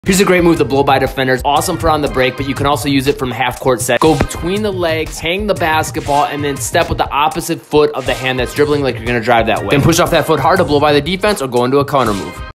Here's a great move to blow by defenders. Awesome for on the break, but you can also use it from half court set. Go between the legs, hang the basketball, and then step with the opposite foot of the hand that's dribbling like you're gonna drive that way. Then push off that foot hard to blow by the defense or go into a counter move.